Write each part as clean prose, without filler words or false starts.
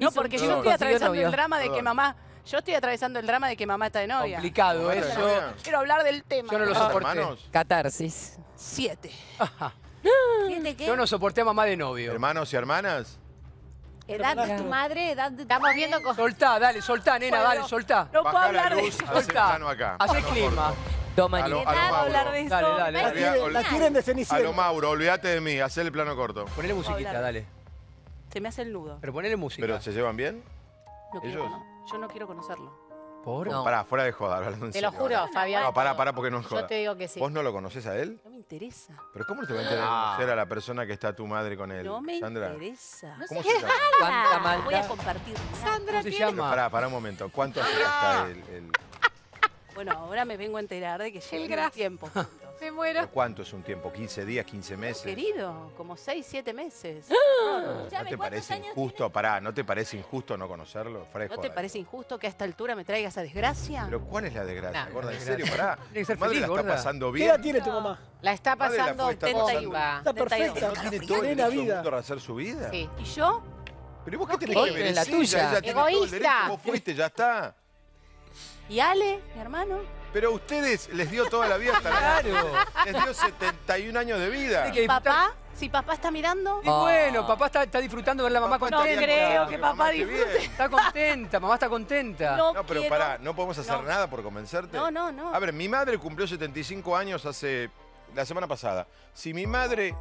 No, porque yo estoy atravesando el drama de que mamá... Yo estoy atravesando el drama de que mamá está de novia. Complicado eso. Quiero hablar del tema. Yo no lo soporté. Catarsis. 7. ¿Siete qué? Yo no soporté a mamá de novio. ¿Hermanos y hermanas? Edad de tu madre, edad de tu Estamos viendo con... Soltá, dale, soltá, nena, Bueno, dale, soltá. No puedo Bajá la hablar de luz, eso. hacé Soltá. plano acá. Hacé clima. Toma, A lo No puedo hablar Mauro. de eso. Dale, dale. La tienen de A lo Cenicienta. Mauro, olvídate de mí, hacé el plano corto. Ponele musiquita, hablar. dale. Se me hace el nudo. Pero ponele música. ¿Pero se llevan bien? No quiero ¿Ellos? Yo no quiero conocerlo. ¿Por? No. Pará, fuera de joda, hablando en Te lo serio. juro, Fabián. No, pará, porque no es joda. Yo te digo que sí. ¿Vos no lo conoces a él? No me interesa. ¿Pero cómo te va a conocer a la persona que está tu madre con él, No me Sandra? interesa. ¿Cómo se llama? ¿Cuánta Voy a maldad? compartir. ¿Cómo se llama? Pará un momento. ¿Cuánto hace que está el... Bueno, ahora me vengo a enterar de que lleva un tiempo juntos. Me muero. ¿Cuánto es un tiempo? ¿15 días, 15 meses? Querido, como 6, 7 meses. ¿No te parece injusto? Pará, ¿no te parece injusto no conocerlo? Fuera de ¿No te joda. parece injusto que a esta altura me traiga esa desgracia? ¿Pero cuál es la desgracia, No. gorda? ¿En serio? Pará. Tiene que ser Tu madre feliz, la está gorda. pasando ¿Qué bien. edad tiene tu mamá? La está Madre la pasando puede estar pasando. 71. Está perfecta. ¿No tiene todo el Plena derecho del vida. mundo a hacer su vida? Sí. ¿Y yo? ¿Pero vos qué tenés ¿qué? que ver? En la Es ella, tuya. ella tiene todo el Egoísta. derecho. Vos fuiste, ya está. ¿Y Ale, mi hermano? Pero a ustedes les dio toda la vida hasta la... Claro. Les dio 71 años de vida. Hay que disfrutar. ¿Papá? Si papá está mirando. Y bueno, papá está disfrutando de ver a la mamá Papá No contenta. creo que mamá papá esté disfrute. bien. Está contenta, mamá está contenta. No, No, pero quiero. pará, no podemos hacer No. nada por convencerte. No. A ver, mi madre cumplió 75 años la semana pasada. Si mi madre...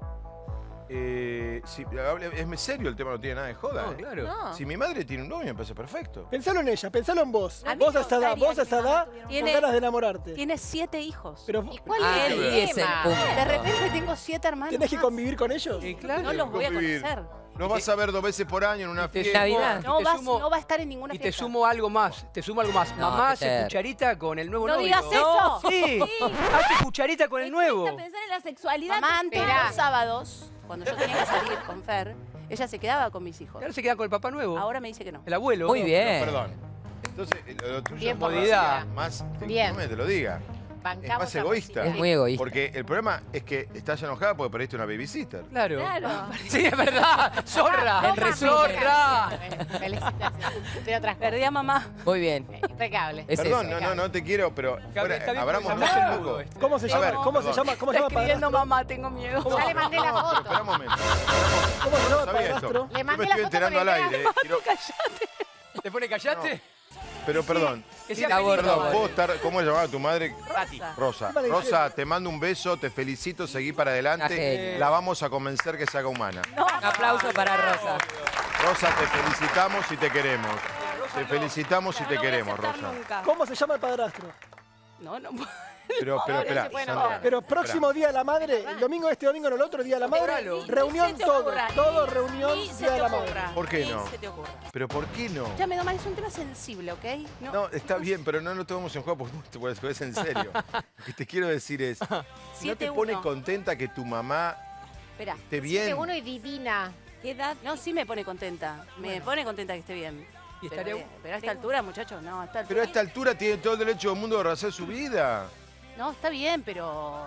es serio el tema, no tiene nada de joda. No, claro. No. Si mi madre tiene un novio, me parece perfecto. Pensalo en ella, pensalo en vos. A mí Vos me a esa edad, gustaría vos a que esa mi mamá edad, tuviera un con Tiene- ganas de enamorarte. Tiene 7 hijos. Pero ¿Y cuál Ah, es el ahí es el tema? punto. De repente tengo 7 hermanos. tenés que más. convivir con ellos. Sí, claro. No los voy a Convivir. conocer. Nos vas a ver 2 veces por año en una te fiesta. Navidad. No, te sumo- no va a estar en ninguna Y te fiesta. sumo algo más, No, Mamá qué hace ter- cucharita con el nuevo No novio. digas eso. Sí, hace cucharita con el nuevo. Cuesta pensar en la sexualidad. Mamá, antes de Esperá. los sábados, cuando yo tenía que salir con Fer, ella se quedaba con mis hijos. Y ahora se queda con el papá nuevo. Ahora me dice que no. El abuelo. Muy bien. Perdón. Entonces, lo tuyo Bien es por Comodidad. más... Bien. No me te lo diga. Es Bancamos más a egoísta. Es muy egoísta. Porque el problema es que estás enojada porque perdiste una babysitter. Claro. Claro. Sí, es verdad. Zorra. En resumen. Zorra. Felicitaciones. De otras cosas. Perdí a mamá. Muy bien. Impecable. Es Perdón, eso. no te quiero, pero Gabriel, está bien abramos porque se un hace el nudo poco. este. ¿Cómo se A llama? ver, ¿Cómo se perdón. llama? ¿Cómo se Está llama escribiendo padrastro? mamá, tengo miedo. Ya le mandé la Pero foto. espera un momento. ¿Cómo se llama No sabía padrastro? esto. Le Yo mandé me la estoy foto enterando al con el aire. Quiero- ¿Te pone callate? Pero perdón. Que sea Está feliz, gordo, mamá. ¿Puedo estar, ¿cómo se llamaba tu madre? Rosa. Rosa. Vale, Rosa, te mando un beso, te felicito, seguí para Una adelante. genia. La vamos a convencer que se haga humana. Un aplauso para Rosa. Rosa, te felicitamos y te queremos. Te felicitamos y te queremos, Rosa. ¿Cómo se llama el padrastro? No. Pero espera, se puede Sandra. nombrar. Pero próximo Día de la Madre, el domingo, este domingo, no el otro, Día de la Madre, Claro. reunión Ni se te todo, ocurra, todo ni- reunión ni se Día de te la Madre. ocurra, ¿Por qué ni no? se te ocurra. Pero ¿por qué no? Ya me es un tema sensible, ¿ok? No, está bien, pero no lo tomamos en juego porque te puedes en serio. Lo que te quiero decir es, ¿no te 7-1. pone contenta que tu mamá Espera. esté bien? Uno y divina. ¿Qué edad? No, sí me pone contenta. Me pone contenta que esté bien. Y Pero, estaría... pero a esta altura, muchachos, no, a esta altura. Pero a esta altura tiene todo el derecho del mundo de rehacer su vida. No, está bien, pero.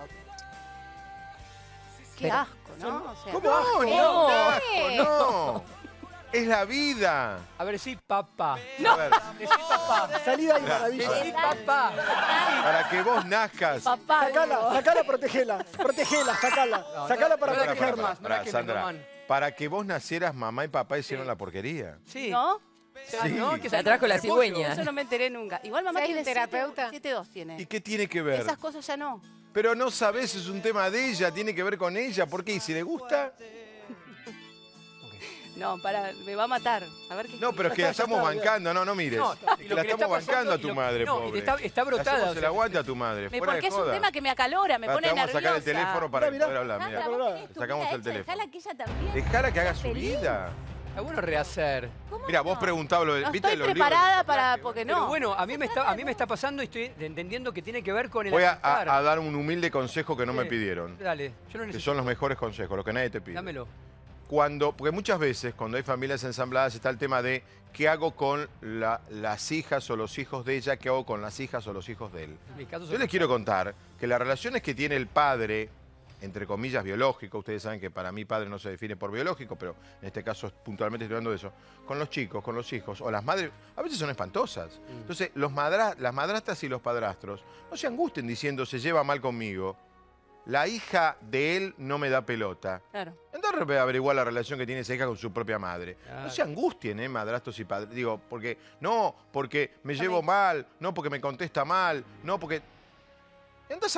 Qué Pero- asco, ¿no? O sea, ¿Cómo asco? No. No. Es la vida. A ver, sí, papá. A ver, Decí papá. Salida y maravilla. Decí papá. para que vos nazcas. papá. Sacala, protegela, sacala. Sacala para no la protegerla. quemes más. no la Pará, quemes, Sandra, Román. para que vos nacieras, mamá y papá hicieron la porquería. Sí. ¿No? Sí. ¿no? Que Se se atrajo la repollo. cigüeña. Eso no me enteré nunca. Igual mamá ¿Sabes tiene un terapeuta? 7-2 tiene. ¿Y qué tiene que ver? Esas cosas ya no. Pero no sabés, es un tema de ella, tiene que ver con ella. ¿Por qué? ¿Y si le gusta? No, me va a matar. A ver qué. No, pero es que la estamos bancando. No mires. No, Es y que lo la que le está estamos bancando a pasando- tu y lo- madre, no, y pobre. que está brotada, Le hacemos o el sea, aguante a tu madre, fuera Porque de es un joda. tema que me acalora, me Pará, pone te vamos a nerviosa. sacar el teléfono para Mirá, poder hablar. Sandra, Mirá. vos Mirá. tenés tu Sacamos vida el hecha, teléfono. dejala que ella también. Dejala que haga su Feliz. vida. Está bueno rehacer. ¿Cómo Mira, no? vos preguntabas lo de... No ¿viste estoy los libros preparada del para. personaje? Porque Pero no. bueno, a mí me está pasando y estoy entendiendo que tiene que ver con el Voy a aceptar. dar un humilde consejo que no me Sí. pidieron. Dale, yo no Que necesito. son los mejores consejos, los que nadie te pide. Dámelo. Porque muchas veces cuando hay familias ensambladas está el tema de qué hago con las hijas o los hijos de ella, qué hago con las hijas o los hijos de él. En mi caso Yo les quiero contar que las relaciones que tiene el padre entre comillas, biológico. Ustedes saben que para mí padre no se define por biológico, pero en este caso puntualmente estoy hablando de eso. Con los chicos, con los hijos, o las madres, a veces son espantosas. Entonces, las madrastras y los padrastros no se angustien diciendo se lleva mal conmigo. La hija de él no me da pelota. Claro. Andá a averiguar la relación que tiene esa hija con su propia madre. Claro. No se angustien, madrastros y padres. Digo, porque me llevo mal, no porque me contesta mal, no porque... Andás a